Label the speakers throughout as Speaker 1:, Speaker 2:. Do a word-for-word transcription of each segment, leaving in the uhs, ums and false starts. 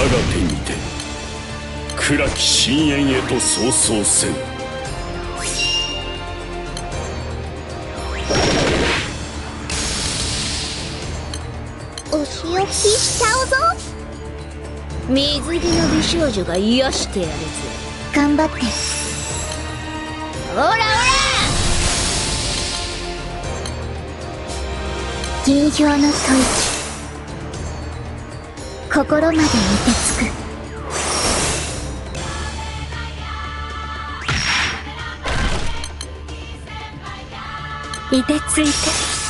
Speaker 1: 手にて暗き深淵へと早々せん。
Speaker 2: お仕置きしちゃうぞ。
Speaker 3: 水着の美少女が癒してやるぜ。
Speaker 2: 頑張って。
Speaker 3: オラオラ
Speaker 2: 銀氷の吐息、心まで凍てつく。凍てついて、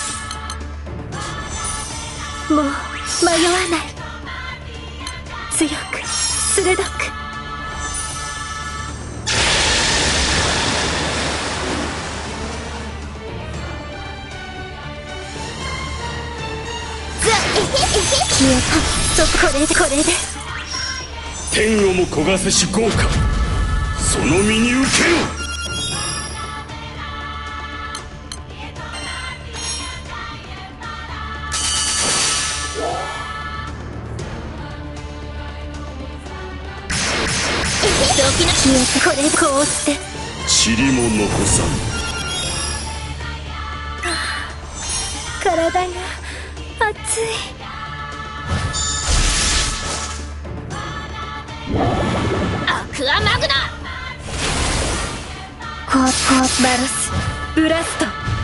Speaker 2: もう迷わない。強く鋭く。消えた。そこれでこれで
Speaker 1: 天をも焦がせし豪華、その身に受けよ。
Speaker 2: 消えた。これこうして
Speaker 1: 塵も残さん。
Speaker 2: 体が熱い。
Speaker 3: アクアマグナ。
Speaker 2: コーコーバロスブラスト。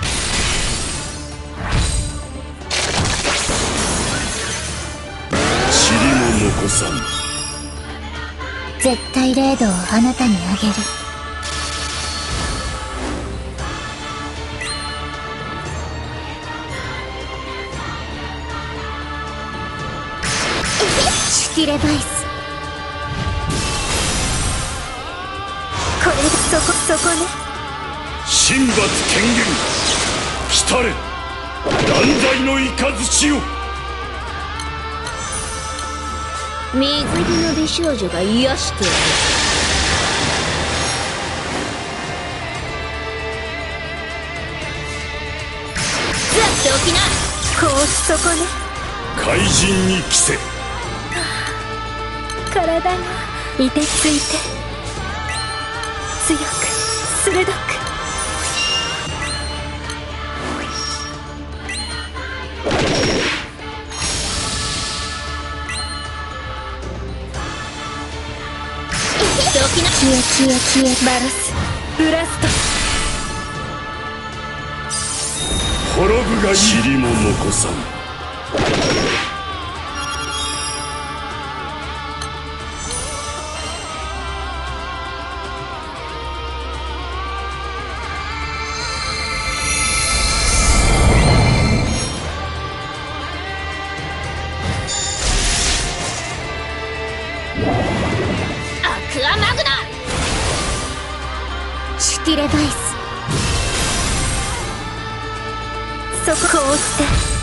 Speaker 1: 塵も残さん。
Speaker 2: 絶対零度をあなたにあげる。シュティレバイス。これでそこそこね。
Speaker 1: 神罰権限来たれ、断罪の雷よ。
Speaker 3: 水着の美少女が癒してやる。ずらっておきな。
Speaker 2: こうしそこね。
Speaker 1: 怪人に着せ。
Speaker 2: 体が凍てついて、強く鋭く。消え消え消え。バロスブラスト。
Speaker 1: 滅ぶが塵も残さん。
Speaker 3: アクアマグナ。
Speaker 2: シュティレバイス。そここうして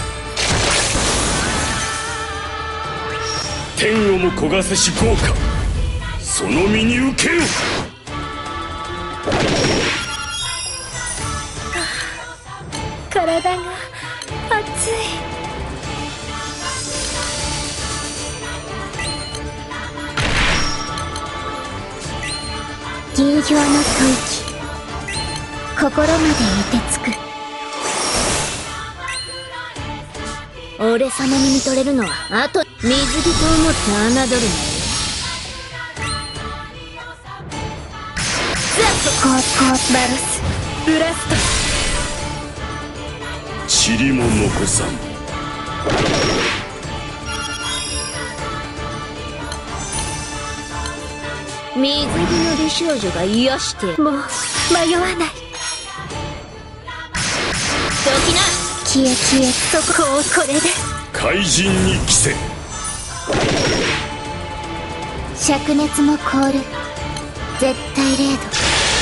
Speaker 1: 天をも焦がせし豪華、その身に受けよ。
Speaker 2: 体が熱い。銀氷の吐息、心まで凍てつく。
Speaker 3: 俺様に見とれるのはあと。水着と思って侮るなよ。
Speaker 2: コーコーバロスブラスト。
Speaker 1: 塵も残さん。
Speaker 3: 水着の美少女が癒してやる。
Speaker 2: もう迷わない。
Speaker 3: どきな。
Speaker 2: 消え消え。そこをこれで
Speaker 1: 怪人に着せ。
Speaker 2: 灼熱も凍る。絶対零度。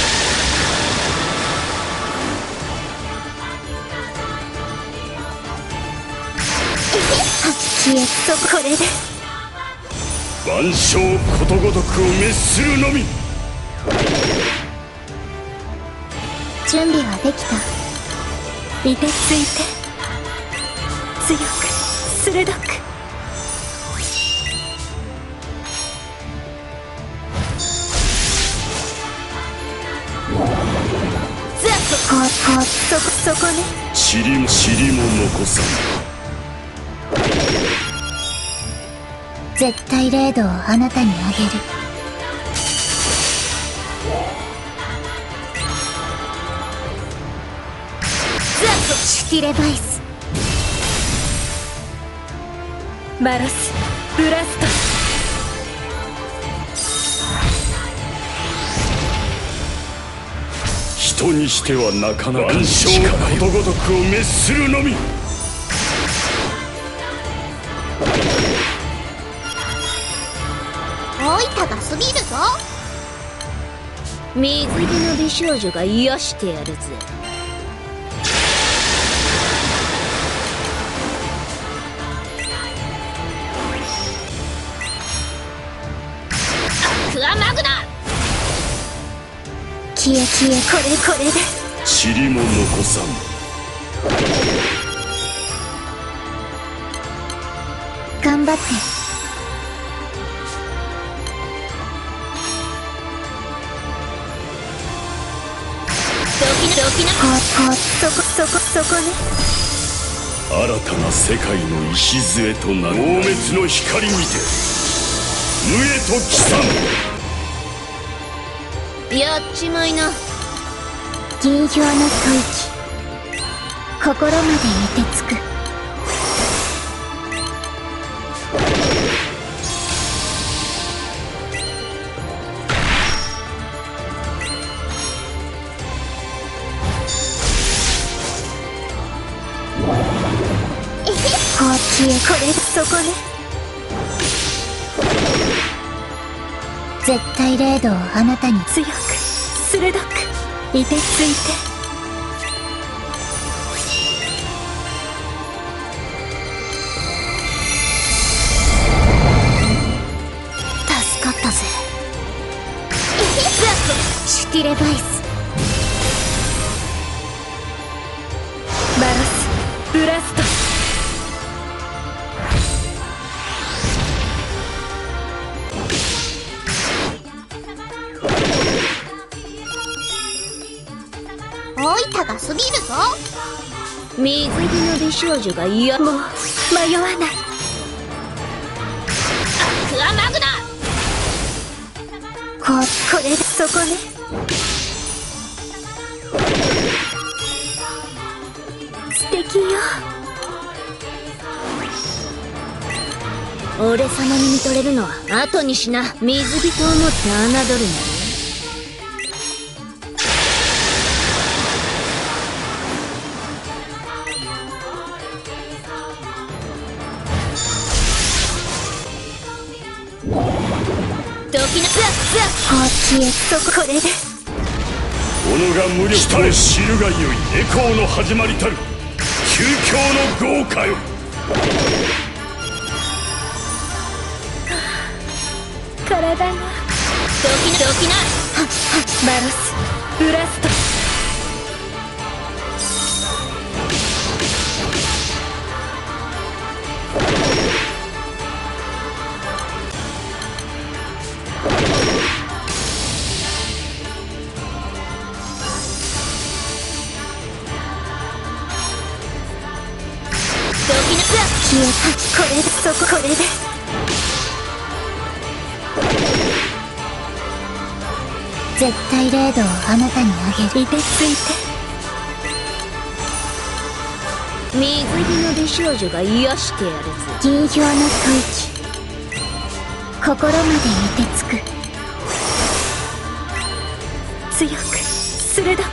Speaker 2: 消え。そこれで
Speaker 1: 万象ことごとくを滅するのみ。
Speaker 2: 準備はできた。凍てついて、強く鋭く。 こそそこね。
Speaker 1: 塵も塵も残さ
Speaker 3: 絶対零度をあなたにあげる。シュティレバイス。
Speaker 2: マロスブラスト。
Speaker 1: 人にしてはなかなか万象ことごとくを滅するのみ。
Speaker 3: 大分が過ぎるぞ。水着の美少女が癒してやるぜ。アクアマグナ。消え消え。これこれで
Speaker 1: 塵も残さん。
Speaker 3: 頑張って。ドキなここ
Speaker 2: そこそこそこね。
Speaker 1: 新たな世界の礎となる大滅の光にて無へと帰参。
Speaker 3: やっちまいな。銀氷の吐息。心まで凍てつく。こう消え。これそこね。絶対零度をあなたに。
Speaker 2: 強く鋭くいてついて。助かったぜ。
Speaker 3: シュティレバイス。
Speaker 2: マロスブラスト。
Speaker 3: 大分が過ぎるぞ。水着の美少女がいや。
Speaker 2: もう迷わない。
Speaker 3: アクアマグナ。
Speaker 2: ここれでそこね。素敵よ。
Speaker 3: 俺様に見とれるのは後にしな。水着と思って侮るなよ。ドキなツアツア。こう消え。
Speaker 2: そここれで
Speaker 1: 己が無力と知るがよい。エコーの始まりたる究極の豪華よ。
Speaker 2: 体が。ドキな
Speaker 3: ドキな。
Speaker 2: マロスブラスト。消えた。これでそここれで
Speaker 3: 絶対零度をあなたにあげる。
Speaker 2: いてついて。
Speaker 3: 水着の美少女が癒してやるぜ。銀氷の吐息。心まで凍てつく。
Speaker 2: 強く鋭く。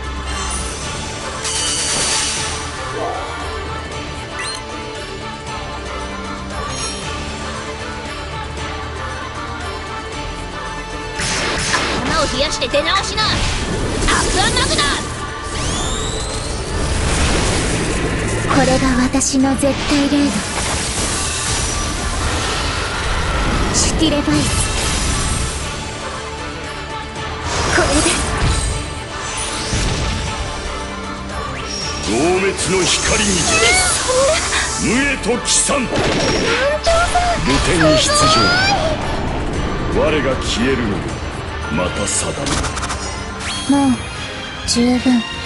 Speaker 3: 頭を冷やして出直しな。アクアマグナ。これが私の絶対零度。シュティレバイス。
Speaker 2: これで
Speaker 1: 同滅の光にて無へと帰参。露天に出場。我が消えるのよまた定め。
Speaker 3: もう十分。